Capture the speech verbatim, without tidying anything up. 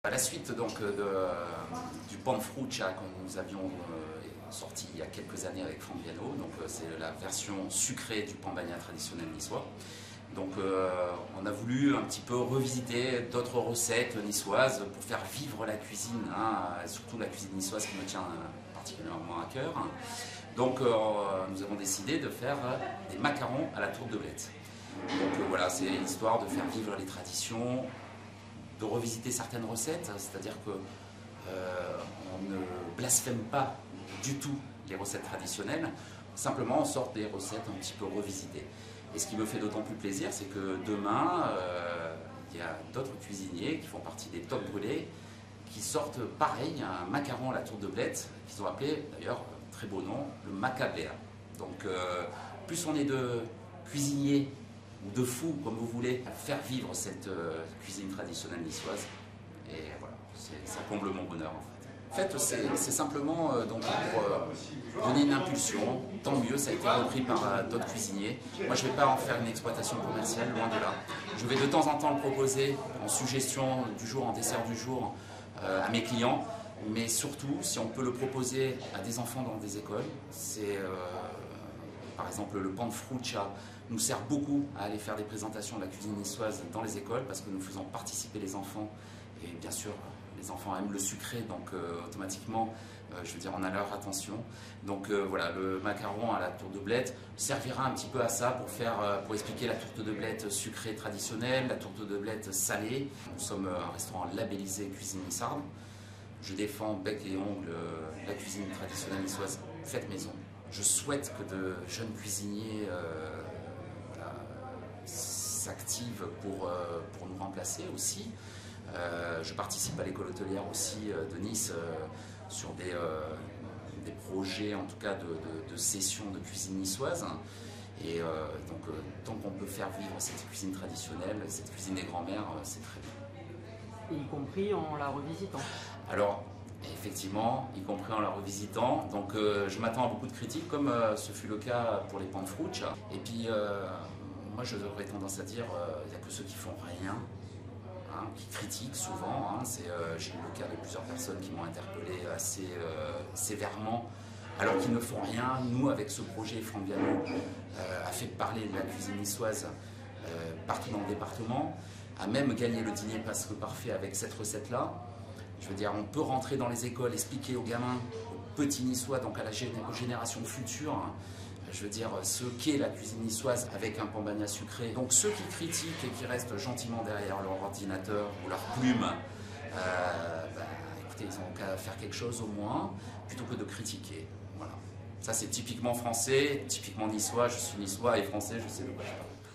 À la suite donc, de, du Panfruccia que nous avions euh, sorti il y a quelques années avec Franck Viano, donc euh, c'est la version sucrée du pan bagna traditionnel niçois. Donc euh, on a voulu un petit peu revisiter d'autres recettes niçoises pour faire vivre la cuisine, hein, surtout la cuisine niçoise qui me tient particulièrement à cœur. Donc euh, nous avons décidé de faire des macarons à la tourte de blette. Donc euh, voilà, c'est l'histoire de faire vivre les traditions, de revisiter certaines recettes, c'est-à-dire que euh, on ne blasphème pas du tout les recettes traditionnelles, simplement on sort des recettes un petit peu revisitées. Et ce qui me fait d'autant plus plaisir, c'est que demain, euh, il y a d'autres cuisiniers qui font partie des top brûlés, qui sortent pareil, un macaron à la tourte de blette, qu'ils ont appelé d'ailleurs, très beau nom, le Macabea. Donc euh, plus on est de cuisiniers, ou de fous, comme vous voulez, à faire vivre cette euh, cuisine traditionnelle niçoise. Et voilà, ça comble mon bonheur en fait. En fait, c'est simplement euh, donc, pour euh, donner une impulsion, tant mieux, ça a été repris par euh, d'autres cuisiniers. Moi, je ne vais pas en faire une exploitation commerciale, loin de là. Je vais de temps en temps le proposer en suggestion du jour, en dessert du jour, euh, à mes clients. Mais surtout, si on peut le proposer à des enfants dans des écoles, c'est... Euh, par exemple, le Panfruccia nous sert beaucoup à aller faire des présentations de la cuisine niçoise dans les écoles parce que nous faisons participer les enfants et bien sûr les enfants aiment le sucré donc euh, automatiquement euh, je veux dire on a leur attention. Donc euh, voilà, le macaron à la tourte de blette servira un petit peu à ça pour, faire, euh, pour expliquer la tourte de blette sucrée traditionnelle, la tourte de blette salée. Nous sommes un restaurant labellisé cuisine niçarde. Je défends bec et ongle euh, la cuisine traditionnelle niçoise faite maison. Je souhaite que de jeunes cuisiniers euh, voilà, s'activent pour, euh, pour nous remplacer aussi. Euh, je participe à l'école hôtelière aussi euh, de Nice euh, sur des, euh, des projets en tout cas de, de, de sessions de cuisine niçoise. Et euh, donc euh, tant qu'on peut faire vivre cette cuisine traditionnelle, cette cuisine des grands-mères, euh, c'est très bien. Et y compris en la revisitant. Alors, effectivement, y compris en la revisitant. Donc euh, je m'attends à beaucoup de critiques, comme euh, ce fut le cas pour les Panfruccia. Et puis, euh, moi j'aurais tendance à dire, il euh, n'y a que ceux qui font rien, hein, qui critiquent souvent. Hein. Euh, J'ai eu le cas de plusieurs personnes qui m'ont interpellé assez euh, sévèrement, alors qu'ils ne font rien. Nous, avec ce projet, Franck Viano euh, a fait parler de la cuisine niçoise euh, partout dans le département, a même gagné le dîner presque parfait avec cette recette-là. Je veux dire, on peut rentrer dans les écoles, expliquer aux gamins, aux petits niçois, donc à la génération future, hein, je veux dire, ce qu'est la cuisine niçoise avec un pan bagna sucré. Donc ceux qui critiquent et qui restent gentiment derrière leur ordinateur ou leur plume, euh, bah, écoutez, ils ont qu'à faire quelque chose au moins, plutôt que de critiquer. Voilà. Ça c'est typiquement français, typiquement niçois, je suis niçois et français, je sais de quoi je parle.